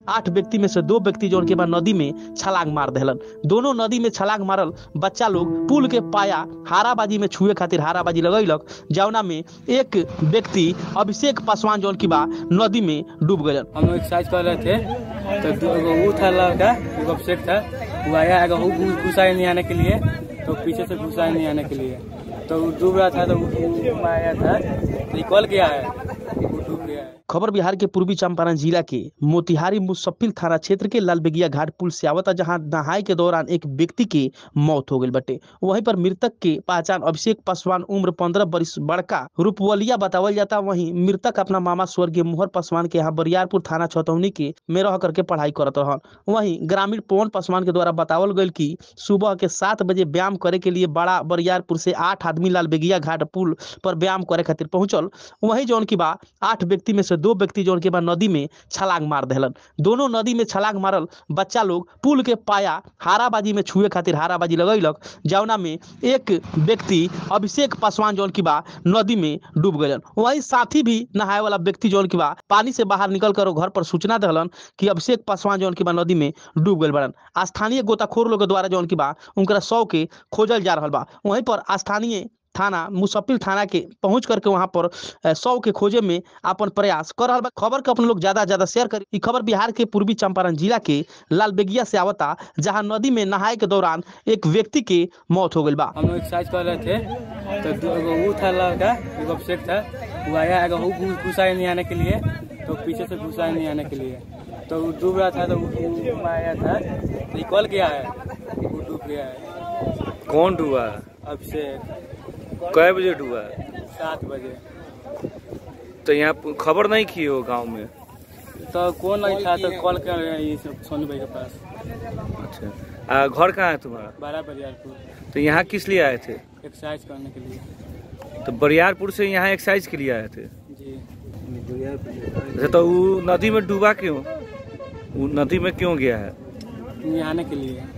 8 व्यक्ति में से 2 व्यक्ति जो उनके बाद नदी में छलांग मार देलन। दोनों नदी में छलांग मारल बच्चा लोग पुल के पाया हाराबाजी में छुए खातिर हाराबाजी लगैलक, जौना में एक व्यक्ति अभिषेक पासवान जो की बा नदी में डूब गए। हम लोग एक्सरसाइज कर रहे थे तो वो था लड़का, एक अभिषेक था, वो आया घुसा नहीं आने के लिए, तो पीछे से घुसा नहीं आने के लिए, तो डूब रहा था, तो वो आया था तो कॉल किया है, वो डूब गया है। खबर बिहार के पूर्वी चंपारण जिला के मोतिहारी मुसफ्फिल थाना क्षेत्र के लालबेगिया घाट पुल से आवता, जहां नहाए के दौरान एक व्यक्ति की मौत हो गई बटे। वहीं पर मृतक की पहचान अभिषेक पासवान उम्र 15 वर्ष बड़का रूपवलिया बतावल जाता। वहीं मृतक अपना मामा स्वर्गीय मोहर पासवान के यहाँ बरियारपुर थाना छतौनी के में रह करके पढ़ाई करत रहन। वहीं ग्रामीण पवन पासवान के द्वारा बतावल गई कि सुबह के 7 बजे व्यायाम करे के लिए बड़ा बरियारपुर से 8 आदमी लालबेगिया घाट पुल पर व्यायाम करे खातिर पहुंचल। वहीं जौन की बा 8 व्यक्ति में से 2 व्यक्ति जो उनके बाद नदी में छलांग मार देलन। दोनों नदी में छलांग मारल बच्चा लोग पुल के पाया हाराबाजी में छुए खातिर हाराबाजी लगैलक, जौना में एक व्यक्ति अभिषेक पासवान जो की बा नदी में डूब गए। वहीं साथी भी नहाए वाला व्यक्ति जो की बा पानी से बाहर निकल कर घर पर सूचना देलन कि अभिषेक पासवान जो की बा नदी में डूब गए बड़न। स्थानीय गोताखोर लोग द्वारा जो की बा उनका शव के खोजल जा रहा बा। वहीं पर स्थानीय थाना मुसफ्फिल थाना के पहुंच करके वहां पर शव के खोजे में अपन प्रयास कर रहा बा। खबर के अपन लोग ज्यादा शेयर करी। ई खबर बिहार के पूर्वी चंपारण जिला के लालबेगिया से आवता, जहां नदी में नहाए के दौरान एक व्यक्ति की मौत हो गई बा। हम लोग एक्सरसाइज कर रहे थे तो वो था लड़का, एक अभिषेक था, वो आया घुसा नहीं आने के लिए, तो पीछे से घुसा नहीं आने के लिए, तो डूब रहा था, तो वो आया था तो कॉल किया है, वो डूब गया है। कौन डूबा? अभिषेक। कै बजे डूबा? 7 बजे। तो यहाँ खबर नहीं की हो गांव में? तो कौन नहीं था, तो कॉल कर रहे हैं सोनू भाई के पास। अच्छा, घर कहाँ है तुम्हारा? बड़ा बरियारपुर। तो यहाँ किस लिए आए थे? एक्सरसाइज करने के लिए। तो बरियारपुर से यहाँ एक्सरसाइज के लिए आए थे? जी। अच्छा, तो वो नदी में डूबा क्यों? वो नदी में क्यों गया है? नहाने के लिए।